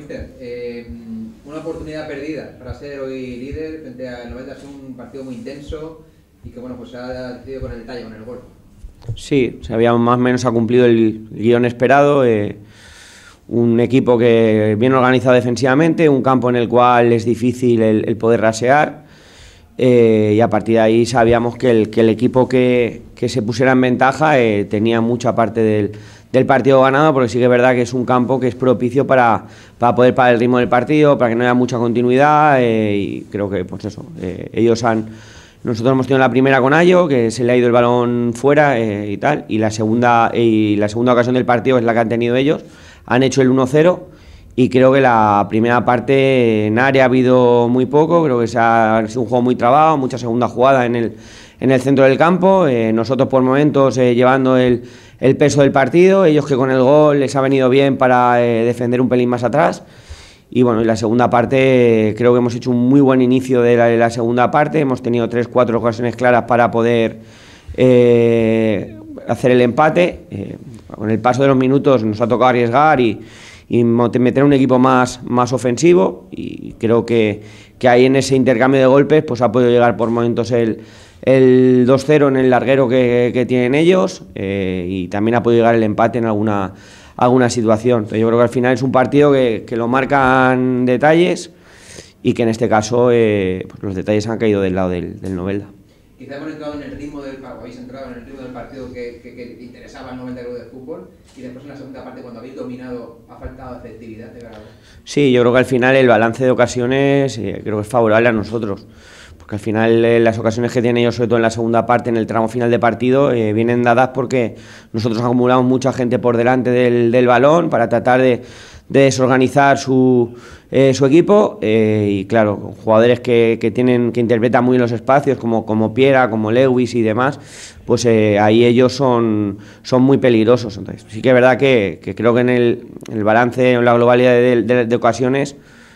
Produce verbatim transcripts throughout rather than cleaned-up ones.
mister, eh, una oportunidad perdida para ser hoy líder frente al Novelda. Ha sido un partido muy intenso y que bueno, pues se ha decidido con el detalle, con el gol. Sí, se había más o menos ha cumplido el guión esperado. Eh, un equipo que bien organizado defensivamente, un campo en el cual es difícil el, el poder rasear. Eh, y a partir de ahí sabíamos que el, que el equipo que, que se pusiera en ventaja eh, tenía mucha parte del, del partido ganado, porque sí que es verdad que es un campo que es propicio para, para poder parar el ritmo del partido, para que no haya mucha continuidad, eh, y creo que pues eso, eh, ellos han... Nosotros hemos tenido la primera con Ayo, que se le ha ido el balón fuera eh, y tal, y la segunda y la segunda ocasión del partido es la que han tenido ellos. Han hecho el uno cero y creo que la primera parte en área ha habido muy poco, creo que se ha sido un juego muy trabado, mucha segunda jugada en el, en el centro del campo, eh, nosotros por momentos eh, llevando el, el peso del partido, ellos que con el gol les ha venido bien para eh, defender un pelín más atrás. Y bueno, en la segunda parte creo que hemos hecho un muy buen inicio de la, de la segunda parte, hemos tenido tres, cuatro ocasiones claras para poder eh, hacer el empate. Eh, con el paso de los minutos nos ha tocado arriesgar y, y meter un equipo más, más ofensivo, y creo que, que ahí en ese intercambio de golpes pues ha podido llegar por momentos el, el dos cero en el larguero que, que tienen ellos, eh, y también ha podido llegar el empate en alguna alguna situación. Entonces yo creo que al final es un partido que, que lo marcan detalles y que en este caso eh, pues los detalles han caído del lado del, del Novelda. Quizá hemos entrado en el ritmo del partido, habéis entrado en el ritmo del partido que, que, que interesaba al Novelda de fútbol, y después en la segunda parte, cuando habéis dominado, ha faltado efectividad de verdad. Sí, yo creo que al final el balance de ocasiones eh, creo que es favorable a nosotros, porque al final eh, las ocasiones que tienen ellos, sobre todo en la segunda parte, en el tramo final de partido, eh, vienen dadas porque nosotros acumulamos mucha gente por delante del, del balón para tratar de, de desorganizar su, eh, su equipo, eh, y claro, jugadores que, que, tienen, que interpretan muy bien los espacios, como, como Piera, como Lewis y demás, pues eh, ahí ellos son, son muy peligrosos. Entonces sí que es verdad que, que creo que en el, el balance, en la globalidad de, de, de ocasiones,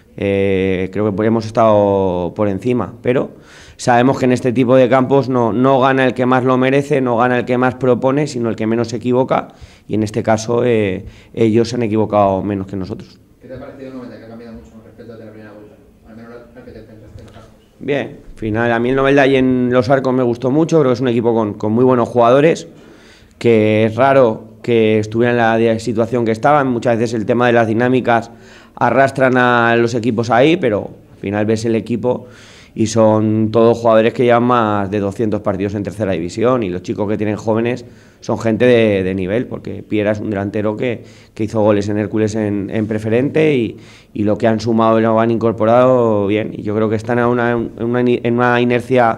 Eh, creo que hemos estado por encima, pero sabemos que en este tipo de campos no, no gana el que más lo merece, no gana el que más propone, sino el que menos se equivoca, y en este caso eh, ellos se han equivocado menos que nosotros. ¿Qué te ha parecido el Novelda, que ha cambiado mucho respecto a la primera vuelta? Al menos la que te pensaste en los arcos. Bien, al final a mí el Novelda y en los arcos me gustó mucho, creo que es un equipo con, con muy buenos jugadores, que es raro que estuviera en la situación que estaban. Muchas veces el tema de las dinámicas arrastran a los equipos ahí, pero al final ves el equipo y son todos jugadores que llevan más de doscientos partidos en tercera división, y los chicos que tienen jóvenes son gente de, de nivel, porque Piera es un delantero que, que hizo goles en Hércules en, en preferente, y, y lo que han sumado lo han incorporado bien, y yo creo que están en una, en una, en una inercia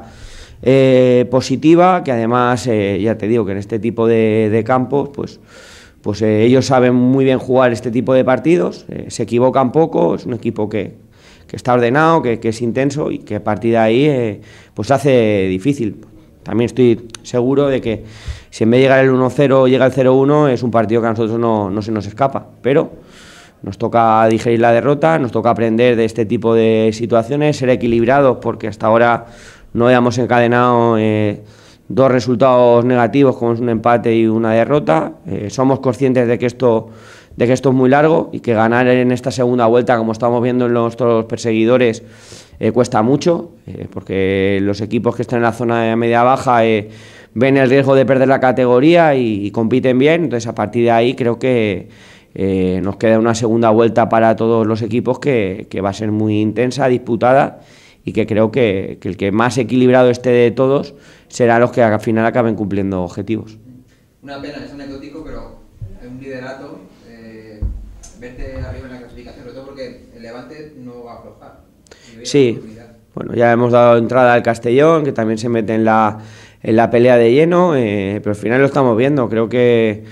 eh, positiva, que además eh, ya te digo que en este tipo de, de campos pues pues eh, ellos saben muy bien jugar este tipo de partidos, eh, se equivocan poco, es un equipo que, que está ordenado, que, que es intenso, y que a partir de ahí eh, pues hace difícil. También estoy seguro de que si en vez de llegar el uno cero llega el cero uno, es un partido que a nosotros no, no se nos escapa, pero nos toca digerir la derrota, nos toca aprender de este tipo de situaciones, ser equilibrados, porque hasta ahora no habíamos encadenado eh, dos resultados negativos, como es un empate y una derrota. Eh, somos conscientes de que esto de que esto es muy largo, y que ganar en esta segunda vuelta, como estamos viendo en los, todos los perseguidores, eh, cuesta mucho, eh, porque los equipos que están en la zona de media-baja eh, ven el riesgo de perder la categoría y, y compiten bien. Entonces a partir de ahí creo que eh, nos queda una segunda vuelta para todos los equipos que, que va a ser muy intensa, disputada, y que creo que, que el que más equilibrado esté de todos será los que al final acaben cumpliendo objetivos. Una pena, es anecdótico, pero es un liderato, eh, verte arriba en la clasificación, sobre todo porque el Levante no va a aflojar. Sí, bueno, ya hemos dado entrada al Castellón, que también se mete en la, en la pelea de lleno, eh, pero al final lo estamos viendo. Creo que,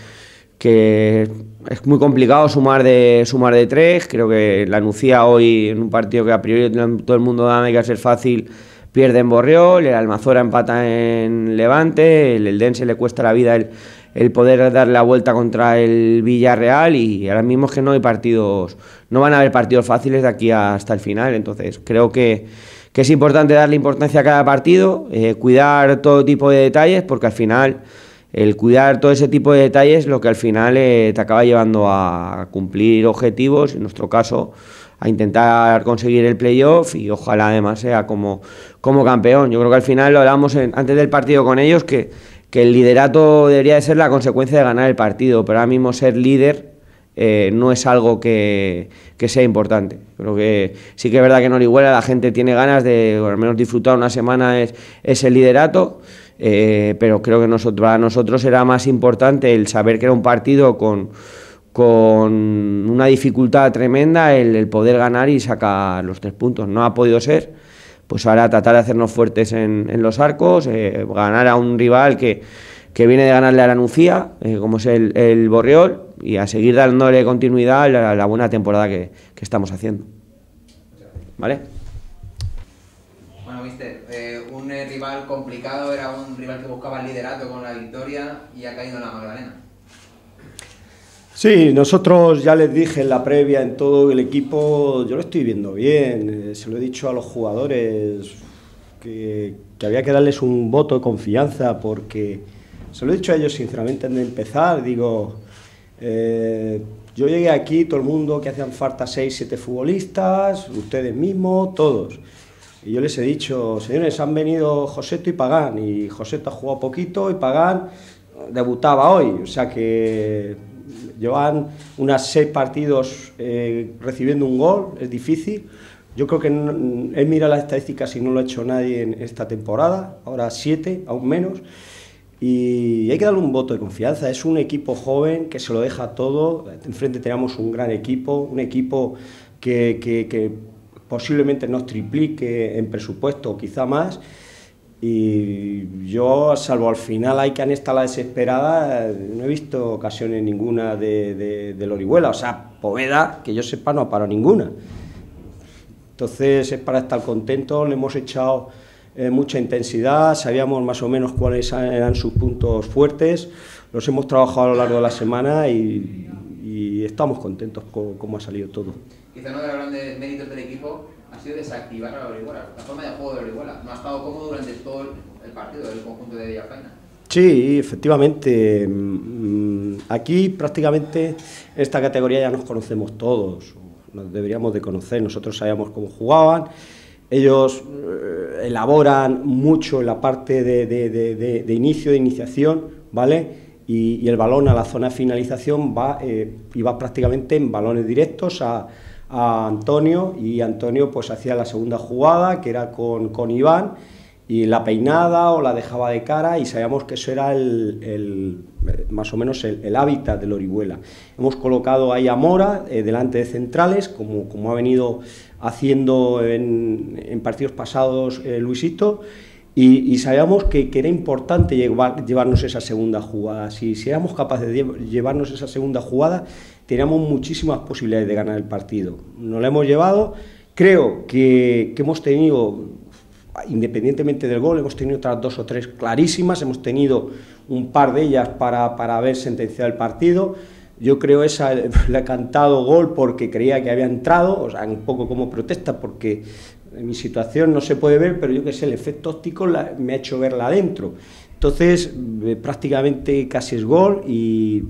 que es muy complicado sumar de, sumar de tres. Creo que la Nucía hoy, en un partido que a priori todo el mundo da que va a ser fácil, pierde en Borriol, el Almazora empata en Levante, el Eldense le cuesta la vida el, el poder dar la vuelta contra el Villarreal, y ahora mismo es que no hay partidos, no van a haber partidos fáciles de aquí hasta el final. Entonces creo que, que es importante darle importancia a cada partido, eh, cuidar todo tipo de detalles, porque al final el cuidar todo ese tipo de detalles lo que al final eh, te acaba llevando a cumplir objetivos, en nuestro caso a intentar conseguir el playoff y ojalá además sea como, como campeón. Yo creo que al final lo hablábamos en, antes del partido con ellos, que, que el liderato debería de ser la consecuencia de ganar el partido, pero ahora mismo ser líder eh, no es algo que, que sea importante. Creo que sí que es verdad que en Orihuela la gente tiene ganas de, o al menos disfrutar una semana es, es el liderato, eh, pero creo que nosotros, para nosotros era más importante el saber que era un partido con... con una dificultad tremenda el, el poder ganar y sacar los tres puntos. No ha podido ser, pues ahora tratar de hacernos fuertes en, en los arcos, eh, ganar a un rival que, que viene de ganarle a la Nucía, eh, como es el, el Borriol, y a seguir dándole continuidad a la, a la buena temporada que, que estamos haciendo. ¿Vale? Bueno, mister, eh, un eh, rival complicado, era un rival que buscaba el liderato con la victoria y ha caído en la Magdalena. Sí, nosotros ya les dije en la previa, en todo el equipo, yo lo estoy viendo bien, eh, se lo he dicho a los jugadores que, que había que darles un voto de confianza porque, se lo he dicho a ellos sinceramente antes de empezar, digo, eh, yo llegué aquí, todo el mundo que hacían falta seis, siete futbolistas, ustedes mismos, todos. Y yo les he dicho, señores, han venido Joseto y Pagán, y Joseto ha jugado poquito y Pagán debutaba hoy, o sea que... Llevan unas seis partidos eh, recibiendo un gol, es difícil. Yo creo que no, él mira las estadísticas y no lo ha hecho nadie en esta temporada, ahora siete, aún menos. Y hay que darle un voto de confianza, es un equipo joven que se lo deja todo. Enfrente tenemos un gran equipo, un equipo que, que, que posiblemente nos triplique en presupuesto, quizá más. Y yo, salvo al final hay que han estado la desesperada, no he visto ocasiones ninguna de, de, de Orihuela, o sea, Poveda, que yo sepa, no ha parado ninguna. Entonces es para estar contentos, le hemos echado eh, mucha intensidad, sabíamos más o menos cuáles eran sus puntos fuertes, los hemos trabajado a lo largo de la semana y, y estamos contentos con cómo ha salido todo. Quizá uno de los grandes méritos del equipo ha sido desactivar a Orihuela, la forma de juego de Orihuela. No ha estado cómodo durante todo el partido del conjunto de Villafaina. Sí, efectivamente. Aquí prácticamente esta categoría ya nos conocemos todos, nos deberíamos de conocer, nosotros sabíamos cómo jugaban, ellos eh, elaboran mucho en la parte de, de, de, de, de inicio, de iniciación, ¿vale? Y, y el balón a la zona de finalización va, eh, y va prácticamente en balones directos a a Antonio, y Antonio pues hacía la segunda jugada, que era con, con Iván, y la peinada o la dejaba de cara, y sabíamos que eso era el, el, más o menos el, el hábitat del Orihuela. Hemos colocado ahí a Mora eh, delante de centrales, como, como ha venido haciendo en, en partidos pasados eh, Luisito, y, y sabíamos que, que era importante llevar, llevarnos esa segunda jugada. Si, si éramos capaces de llevarnos esa segunda jugada, teníamos muchísimas posibilidades de ganar el partido. Nos lo hemos llevado, creo que, que hemos tenido, independientemente del gol, hemos tenido otras dos o tres clarísimas, hemos tenido un par de ellas para, para haber sentenciado el partido. Yo creo esa le he cantado gol porque creía que había entrado, o sea, un poco como protesta, porque en mi situación no se puede ver, pero yo que sé, el efecto óptico la, me ha hecho verla adentro. Entonces, eh, prácticamente casi es gol y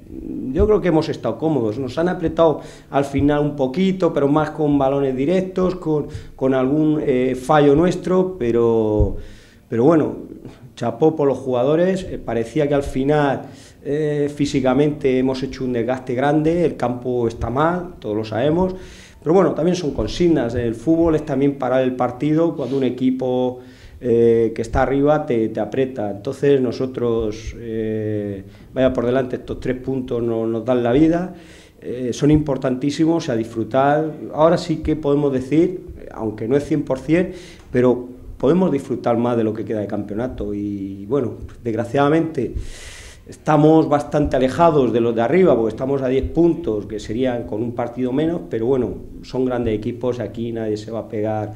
yo creo que hemos estado cómodos. Nos han apretado al final un poquito, pero más con balones directos, con, con algún eh, fallo nuestro, pero, pero bueno, chapó por los jugadores. Eh, parecía que al final eh, físicamente hemos hecho un desgaste grande, el campo está mal, todos lo sabemos. Pero bueno, también son consignas. El fútbol es también parar el partido cuando un equipo eh, que está arriba te, te aprieta. Entonces nosotros, eh, vaya por delante, estos tres puntos nos, nos dan la vida, eh, son importantísimos a disfrutar. Ahora sí que podemos decir, aunque no es cien por cien, pero podemos disfrutar más de lo que queda de campeonato. Y bueno, desgraciadamente estamos bastante alejados de los de arriba, porque estamos a diez puntos, que serían con un partido menos, pero bueno, son grandes equipos, aquí nadie se va a pegar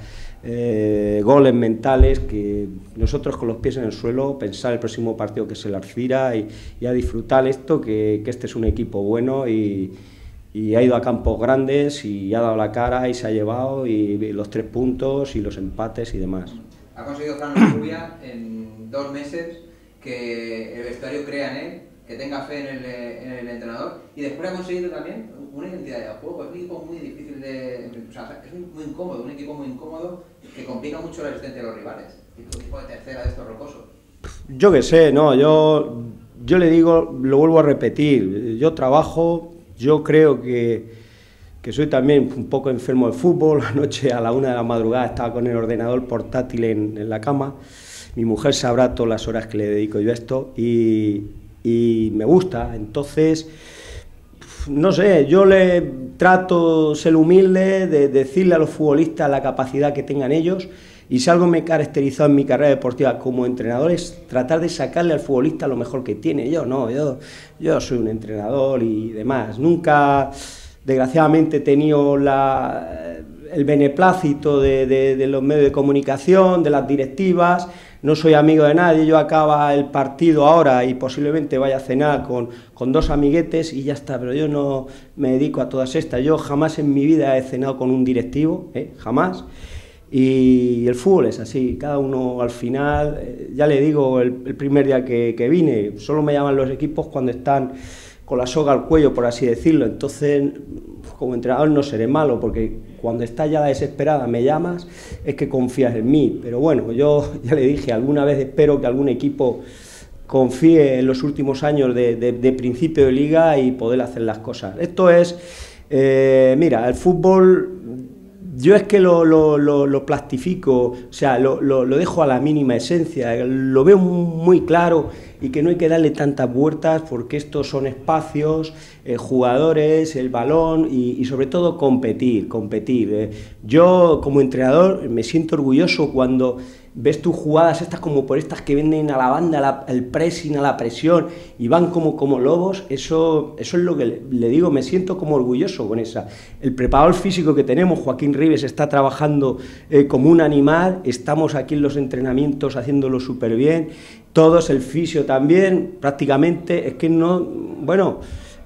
eh, goles mentales, que nosotros con los pies en el suelo, pensar el próximo partido que se le Arcira y, y a disfrutar esto, que, que este es un equipo bueno y, y ha ido a campos grandes y ha dado la cara y se ha llevado y, y los tres puntos y los empates y demás. Ha conseguido Fran Rubia en dos meses que el vestuario crea en él, que tenga fe en el, en el entrenador, y después ha conseguido también una identidad de juego. Es un equipo muy difícil de... O sea, es muy incómodo, un equipo muy incómodo que complica mucho la existencia de los rivales. Un equipo de tercera de estos rocosos. Yo qué sé, no, yo, yo le digo, lo vuelvo a repetir, yo trabajo, yo creo que, que soy también un poco enfermo del fútbol. Anoche a la una de la madrugada estaba con el ordenador portátil en, en la cama. Mi mujer sabrá todas las horas que le dedico yo a esto y, y me gusta. Entonces, no sé, yo le trato ser humilde, de decirle a los futbolistas la capacidad que tengan ellos, y si algo me he caracterizado en mi carrera deportiva como entrenador es tratar de sacarle al futbolista lo mejor que tiene. Yo no, yo, yo soy un entrenador y demás. Nunca, desgraciadamente, he tenido la, el beneplácito de, de, de los medios de comunicación, de las directivas. No soy amigo de nadie. Yo acaba el partido ahora y posiblemente vaya a cenar con, con dos amiguetes y ya está, pero yo no me dedico a todas estas. Yo jamás en mi vida he cenado con un directivo, ¿eh? Jamás. Y el fútbol es así, cada uno al final, eh, ya le digo, el, el primer día que, que vine, solo me llaman los equipos cuando están con la soga al cuello, por así decirlo. Entonces, como entrenador no seré malo, porque cuando estás ya desesperada me llamas, es que confías en mí. Pero bueno, yo ya le dije, alguna vez espero que algún equipo confíe en los últimos años de, de, de principio de liga y poder hacer las cosas. Esto es, eh, mira, el fútbol... Yo es que lo, lo, lo, lo plastifico, o sea, lo, lo, lo dejo a la mínima esencia, lo veo muy claro y que no hay que darle tantas vueltas porque estos son espacios, eh, jugadores, el balón y, y sobre todo competir, competir. Eh. Yo como entrenador me siento orgulloso cuando ves tus jugadas estas como por estas que venden a la banda, la, el pressing, a la presión y van como, como lobos. Eso, eso es lo que le, le digo, me siento como orgulloso con esa. El preparador físico que tenemos, Joaquín Ribes, está trabajando eh, como un animal, estamos aquí en los entrenamientos haciéndolo súper bien, todos, el fisio también, prácticamente, es que no, bueno,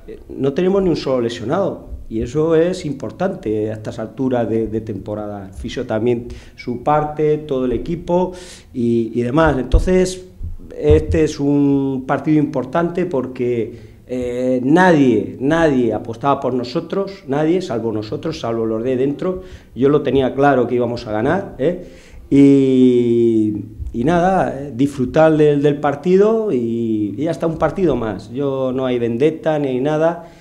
no tenemos ni un solo lesionado. Y eso es importante a estas alturas de, de temporada. El fisio también su parte, todo el equipo y, y demás. Entonces, este es un partido importante porque eh, nadie, nadie apostaba por nosotros, nadie, salvo nosotros, salvo los de dentro. Yo lo tenía claro que íbamos a ganar, ¿eh? y, y nada, eh, disfrutar del, del partido y, y hasta un partido más. Yo no hay vendetta ni nada.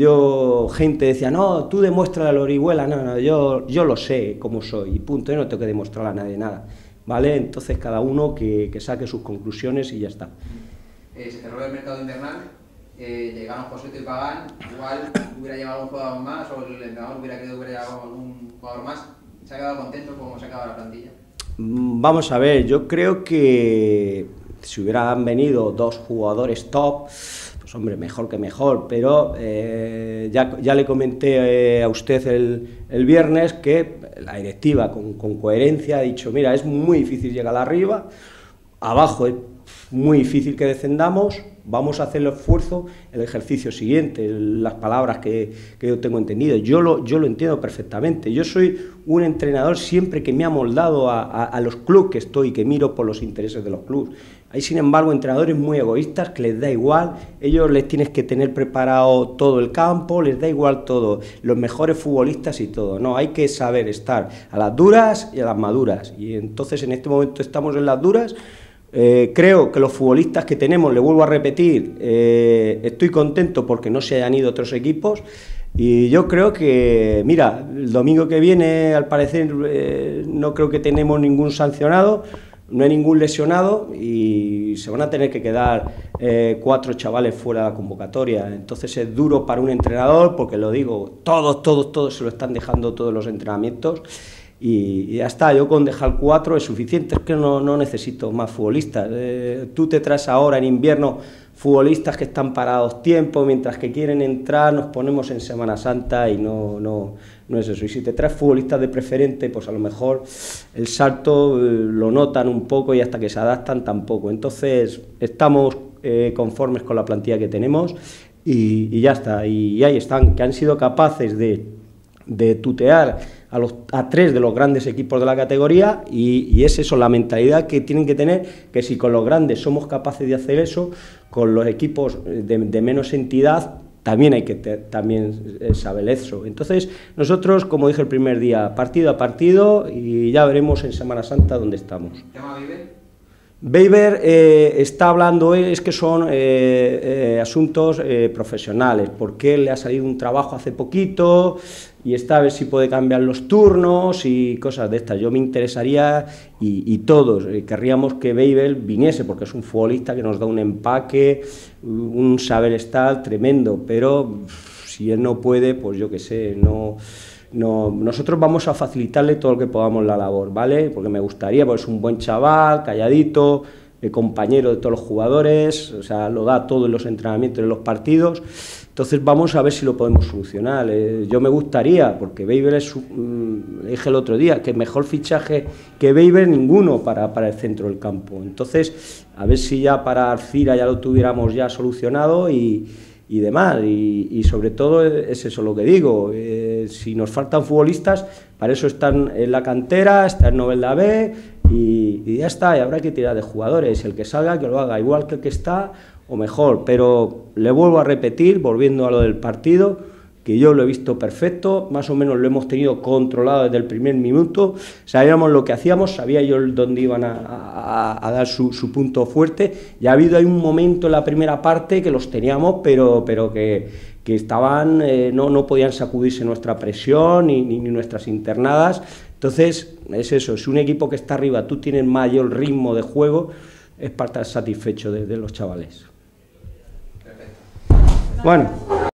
Yo, gente decía, no, tú demuéstrale a la Orihuela, no, no, yo, yo lo sé cómo soy, y punto, yo no tengo que demostrarle a nadie nada, ¿vale? Entonces cada uno que, que saque sus conclusiones y ya está. Eh, se cerró el mercado invernal, eh, llegaron Joseto y Pagán, igual hubiera llevado un jugador más, o el entrenador hubiera querido que hubiera llevado algún jugador más. ¿Se ha quedado contento con cómo se ha quedado la plantilla? Vamos a ver, yo creo que si hubieran venido dos jugadores top, pues hombre, mejor que mejor, pero eh, ya, ya le comenté eh, a usted el, el viernes que la directiva con, con coherencia ha dicho, mira, es muy difícil llegar arriba, abajo es muy difícil que descendamos, vamos a hacer el esfuerzo el ejercicio siguiente, las palabras que, que yo tengo entendido, yo lo, yo lo entiendo perfectamente, yo soy un entrenador siempre que me ha moldado a, a, a los clubes que estoy, que miro por los intereses de los clubes. Hay, sin embargo, entrenadores muy egoístas que les da igual, ellos les tienes que tener preparado todo el campo, les da igual todo, los mejores futbolistas y todo. No, hay que saber estar a las duras y a las maduras. Y entonces en este momento estamos en las duras. Eh, creo que los futbolistas que tenemos, le vuelvo a repetir, eh, estoy contento porque no se hayan ido otros equipos. Y yo creo que, mira, el domingo que viene, al parecer, eh, no creo que tenemos ningún sancionado. No hay ningún lesionado y se van a tener que quedar eh, cuatro chavales fuera de la convocatoria. Entonces es duro para un entrenador porque, lo digo, todos, todos, todos se lo están dejando todos los entrenamientos y, y ya está. Yo con dejar cuatro es suficiente, es que no, no necesito más futbolistas. Eh, tú te traes ahora en invierno futbolistas que están parados tiempo, mientras que quieren entrar nos ponemos en Semana Santa y no, no, no es eso. Y si te traes futbolistas de preferente, pues a lo mejor el salto eh, lo notan un poco y hasta que se adaptan tampoco. Entonces estamos eh, conformes con la plantilla que tenemos y, y ya está. Y, y ahí están, que han sido capaces de de tutear a, los, a tres de los grandes equipos de la categoría y, y es eso, la mentalidad que tienen que tener, que si con los grandes somos capaces de hacer eso, con los equipos de, de menos entidad también hay que te, también saber eso. Entonces nosotros, como dije el primer día, partido a partido y ya veremos en Semana Santa dónde estamos. ¿Tema Beiber? Beiber eh, está hablando, es que son eh, eh, asuntos eh, profesionales, porque le ha salido un trabajo hace poquito y está a ver si puede cambiar los turnos y cosas de estas. Yo me interesaría y, y todos eh, querríamos que Beiber viniese, porque es un futbolista que nos da un empaque, un saber estar tremendo, pero si él no puede, pues yo qué sé, no... No, nosotros vamos a facilitarle todo lo que podamos la labor, ¿vale? Porque me gustaría, porque es un buen chaval, calladito, eh, compañero de todos los jugadores, o sea, lo da todo en los entrenamientos, en los partidos. Entonces vamos a ver si lo podemos solucionar. Eh, yo me gustaría, porque Beiber es, mmm, dije el otro día, que mejor fichaje que Beiber ninguno para, para el centro del campo. Entonces, a ver si ya para Arcira ya lo tuviéramos ya solucionado y... y demás, y, y sobre todo es eso lo que digo, eh, si nos faltan futbolistas, para eso están en la cantera, está en Novelda B, y, y ya está, y habrá que tirar de jugadores, el que salga que lo haga igual que el que está, o mejor, pero le vuelvo a repetir, volviendo a lo del partido, que yo lo he visto perfecto, más o menos lo hemos tenido controlado desde el primer minuto, sabíamos lo que hacíamos, sabía yo dónde iban a, a, a dar su, su punto fuerte, y ha habido ahí un momento en la primera parte que los teníamos, pero, pero que, que estaban, eh, no, no podían sacudirse nuestra presión ni, ni, ni nuestras internadas. Entonces, es eso, si un equipo que está arriba, tú tienes mayor ritmo de juego, es para estar satisfecho de, de los chavales. Perfecto. Bueno.